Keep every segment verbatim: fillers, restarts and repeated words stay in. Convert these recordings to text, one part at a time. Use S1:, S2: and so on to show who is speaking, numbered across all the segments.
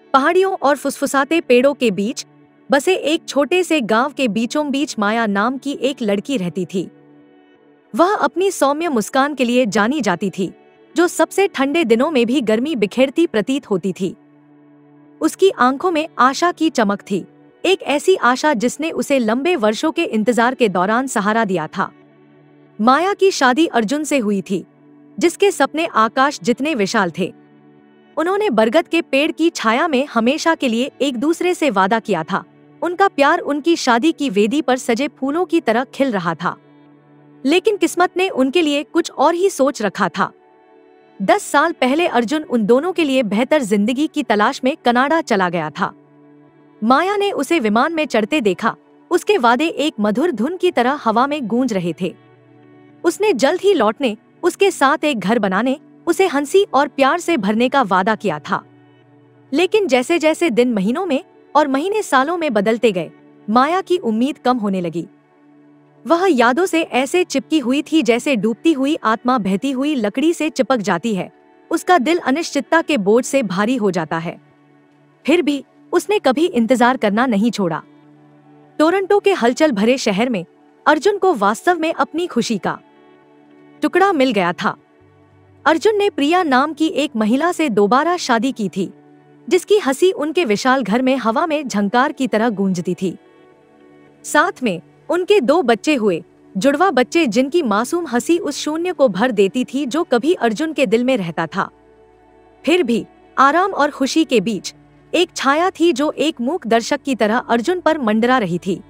S1: पहाड़ियों और फुसफुसाते पेड़ों के बीच बसे एक छोटे से गांव के बीचों बीच माया नाम की एक लड़की रहती थी। वह अपनी सौम्य मुस्कान के लिए जानी जाती थी, जो सबसे ठंडे दिनों में भी गर्मी बिखेरती प्रतीत होती थी। उसकी आंखों में आशा की चमक थी, एक ऐसी आशा जिसने उसे लंबे वर्षों के इंतजार के दौरान सहारा दिया था। माया की शादी अर्जुन से हुई थी, जिसके सपने आकाश जितने विशाल थे। उन्होंने बरगद के पेड़ की छाया में हमेशा के लिए एक दूसरे से वादा किया था। उनका प्यार उनकी शादी की वेदी पर सजे फूलों की तरह खिल रहा था। लेकिन किस्मत ने उनके लिए कुछ और ही सोच रखा था। दस साल पहले अर्जुन उन दोनों के लिए बेहतर जिंदगी की तलाश में कनाडा चला गया था। माया ने उसे विमान में चढ़ते देखा। उसके वादे एक मधुर धुन की तरह हवा में गूंज रहे थे। उसने जल्द ही लौटने, उसके साथ एक घर बनाने, उसे हंसी और प्यार से भरने का वादा किया था। लेकिन जैसे जैसे दिन महीनों में और महीने सालों में बदलते गए, माया की उम्मीद कम होने लगी। वह यादों से ऐसे चिपकी हुई थी जैसे डूबती हुई आत्मा बहती हुई लकड़ी से चिपक जाती है। उसका दिल अनिश्चितता के बोझ से भारी हो जाता है। फिर भी उसने कभी इंतजार करना नहीं छोड़ा। टोरंटो के हलचल भरे शहर में अर्जुन को वास्तव में अपनी खुशी का टुकड़ा मिल गया था। अर्जुन ने प्रिया नाम की एक महिला से दोबारा शादी की थी, जिसकी हंसी उनके विशाल घर में हवा में झंकार की तरह गूंजती थी। साथ में उनके दो बच्चे हुए, जुड़वा बच्चे जिनकी मासूम हंसी उस शून्य को भर देती थी जो कभी अर्जुन के दिल में रहता था। फिर भी आराम और खुशी के बीच एक छाया थी जो एक मूक दर्शक की तरह अर्जुन पर मंडरा रही थी।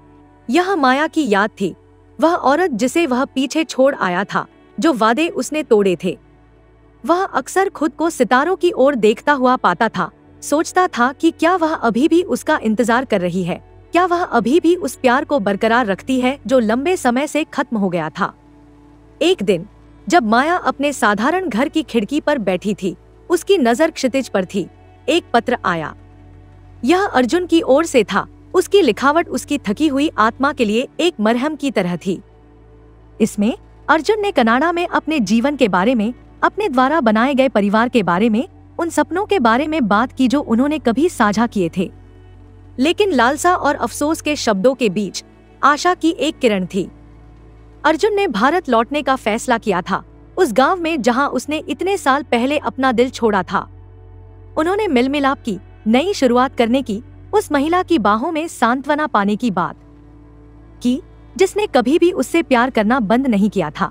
S1: यह माया की याद थी, वह औरत जिसे वह पीछे छोड़ आया था, जो वादे उसने तोड़े थे। वह अक्सर खुद को सितारों की ओर देखता हुआ पाता था, सोचता था कि क्या वह अभी भी उसका इंतजार कर रही है, क्या वह अभी भी उस प्यार को बरकरार रखती है जो लंबे समय से खत्म हो गया था। एक दिन जब माया अपने साधारण घर की खिड़की पर बैठी थी, उसकी नजर क्षितिज पर थी। एक पत्र आया। यह अर्जुन की ओर से था। उसकी लिखावट उसकी थकी हुई आत्मा के लिए एक मरहम की तरह थी। इसमें अर्जुन ने कनाडा में अपने जीवन के बारे में, अपने द्वारा बनाए गए परिवार के बारे में, उन सपनों के बारे में बात की जो उन्होंने कभी साझा किए थे। लेकिन लालसा और अफसोस के शब्दों के बीच आशा की एक किरण थी। अर्जुन ने भारत लौटने का फैसला किया था, उस गांव में जहां उसने इतने साल पहले अपना दिल छोड़ा था। उन्होंने मिलमिलाप की, नई शुरुआत करने की, उस महिला की बाहों में सांत्वना पाने की बात की जिसने कभी भी उससे प्यार करना बंद नहीं किया था।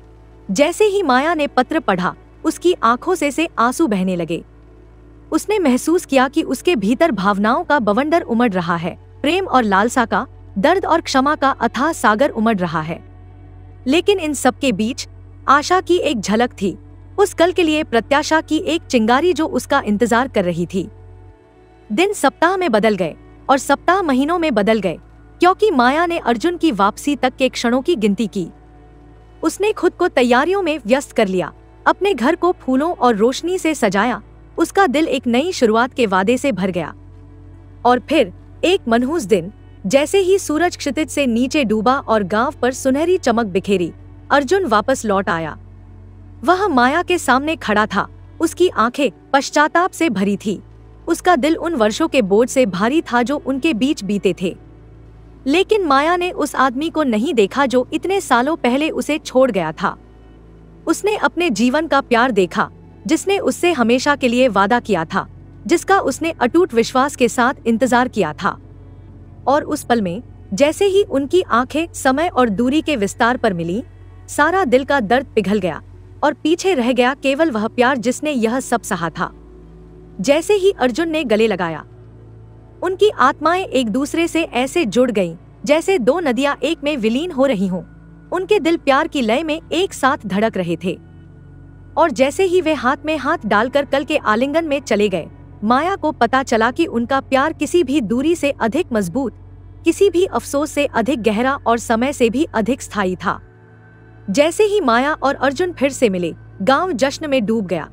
S1: जैसे ही माया ने पत्र पढ़ा, उसकी आंखों से से आंसू बहने लगे। उसने महसूस किया कि उसके भीतर भावनाओं का बवंडर उमड़ रहा है, प्रेम और लालसा का, दर्द और क्षमा का अथाह सागर उमड़ रहा है। लेकिन इन सब के बीच आशा की एक झलक थी, उस कल के लिए प्रत्याशा की एक चिंगारी जो उसका इंतजार कर रही थी। दिन सप्ताह में बदल गए और सप्ताह महीनों में बदल गए, क्योंकि माया ने अर्जुन की वापसी तक के क्षणों की गिनती की। उसने खुद को तैयारियों में व्यस्त कर लिया, अपने घर को फूलों और रोशनी से सजाया। उसका दिल एक नई शुरुआत के वादे से भर गया। और फिर एक मनहूस दिन, जैसे ही सूरज क्षितिज से नीचे डूबा और गांव पर सुनहरी चमक बिखेरी, अर्जुन वापस लौट आया। वह माया के सामने खड़ा था, उसकी आंखें पश्चाताप से भरी थी। उसका दिल उन वर्षों के बोझ से भारी था जो उनके बीच बीते थे। लेकिन माया ने उस आदमी को नहीं देखा जो इतने सालों पहले उसे छोड़ गया था। उसने अपने जीवन का प्यार देखा, जिसने उससे हमेशा के लिए वादा किया था, जिसका उसने अटूट विश्वास के साथ इंतजार किया था। और उस पल में जैसे ही उनकी आंखें समय और दूरी के विस्तार पर मिली, सारा दिल का दर्द पिघल गया और पीछे रह गया केवल वह प्यार जिसने यह सब सहा था। जैसे ही अर्जुन ने गले लगाया, उनकी आत्माएं एक दूसरे से ऐसे जुड़ गईं, जैसे दो नदियां एक में विलीन हो रही हों। उनके दिल प्यार की लय में एक साथ धड़क रहे थे। और जैसे ही वे हाथ में हाथ डालकर कल के आलिंगन में चले गए, माया को पता चला कि उनका प्यार किसी भी दूरी से अधिक मजबूत, किसी भी अफसोस से अधिक गहरा और समय से भी अधिक स्थायी था। जैसे ही माया और अर्जुन फिर से मिले, गांव जश्न में डूब गया।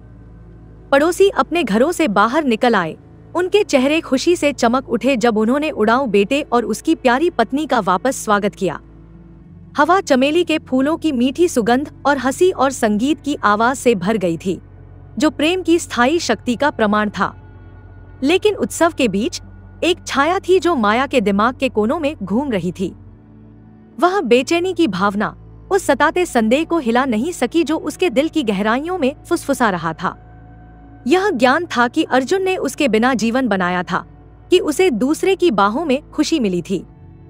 S1: पड़ोसी अपने घरों से बाहर निकल आए, उनके चेहरे खुशी से चमक उठे जब उन्होंने उड़ाऊ बेटे और उसकी प्यारी पत्नी का वापस स्वागत किया। हवा चमेली के फूलों की मीठी सुगंध और हंसी और संगीत की आवाज से भर गई थी, जो प्रेम की स्थायी शक्ति का प्रमाण था। लेकिन उत्सव के बीच एक छाया थी जो माया के दिमाग के कोनों में घूम रही थी। वह बेचैनी की भावना, उस सताते संदेह को हिला नहीं सकी जो उसके दिल की गहराइयों में फुसफुसा रहा था। यह ज्ञान था कि अर्जुन ने उसके बिना जीवन बनाया था, कि उसे दूसरे की बाहों में खुशी मिली थी।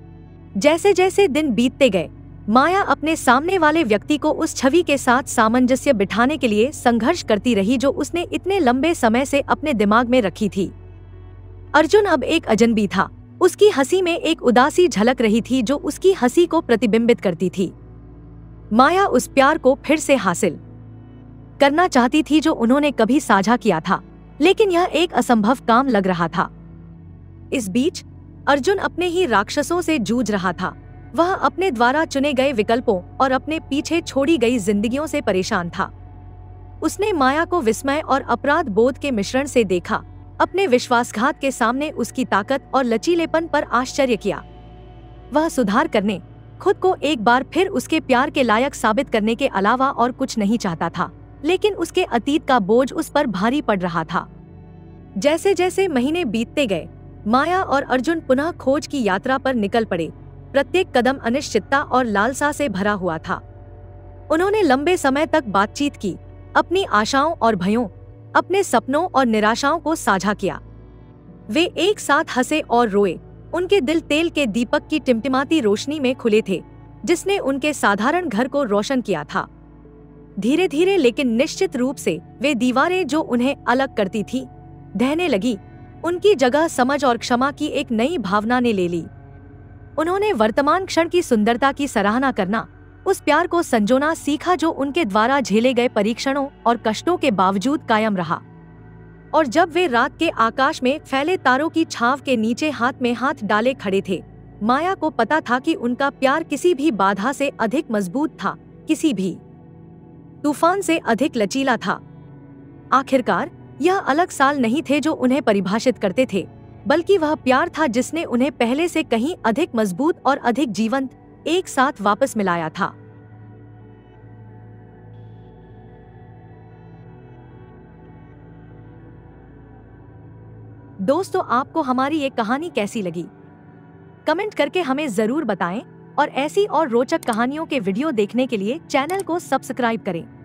S1: जैसे जैसे दिन बीतते गए, माया अपने सामने वाले व्यक्ति को उस छवि के साथ सामंजस्य बिठाने के लिए संघर्ष करती रही जो उसने इतने लंबे समय से अपने दिमाग में रखी थी। अर्जुन अब एक अजनबी था। उसकी हंसी में एक उदासी झलक रही थी जो उसकी हंसी को प्रतिबिंबित करती थी। माया उस प्यार को फिर से हासिल करना चाहती थी जो उन्होंने कभी साझा किया था, लेकिन यह एक असंभव काम लग रहा था। इस बीच अर्जुन अपने ही राक्षसों से जूझ रहा था। वह अपने द्वारा चुने गए विकल्पों और अपने पीछे छोड़ी गई जिंदगियों से परेशान था। उसने माया को विस्मय और अपराध बोध के मिश्रण से देखा, अपने विश्वासघात के सामने उसकी ताकत और लचीलेपन पर आश्चर्य किया। वह सुधार करने, खुद को एक बार फिर उसके प्यार के लायक साबित करने के अलावा और कुछ नहीं चाहता था, लेकिन उसके अतीत का बोझ उस पर भारी पड़ रहा था। जैसे जैसे महीने बीतते गए, माया और अर्जुन पुनः खोज की यात्रा पर निकल पड़े। प्रत्येक कदम अनिश्चितता और लालसा से भरा हुआ था। उन्होंने लंबे समय तक बातचीत की, अपनी आशाओं और भयों, अपने सपनों और निराशाओं को साझा किया। वे एक साथ हंसे और रोए। उनके दिल तेल के दीपक की टिमटिमाती रोशनी में खुले थे, जिसने उनके साधारण घर को रोशन किया था। धीरे धीरे लेकिन निश्चित रूप से वे दीवारें जो उन्हें अलग करती थी, ढहने लगी। उनकी जगह समझ और क्षमा की एक नई भावना ने ले ली। उन्होंने वर्तमान क्षण की सुंदरता की सराहना करना, उस प्यार को संजोना सीखा जो उनके द्वारा झेले गए परीक्षणों और कष्टों के बावजूद कायम रहा। और जब वे रात के आकाश में फैले तारों की छांव के नीचे हाथ में हाथ डाले खड़े थे, माया को पता था कि उनका प्यार किसी भी बाधा से अधिक मजबूत था, किसी भी तूफान से अधिक लचीला था। आखिरकार यह अलग साल नहीं थे जो उन्हें परिभाषित करते थे, बल्कि वह प्यार था जिसने उन्हें पहले से कहीं अधिक मजबूत और अधिक जीवंत एक साथ वापस मिलाया था। दोस्तों, आपको हमारी ये कहानी कैसी लगी? कमेंट करके हमें जरूर बताएं और ऐसी और रोचक कहानियों के वीडियो देखने के लिए चैनल को सब्सक्राइब करें।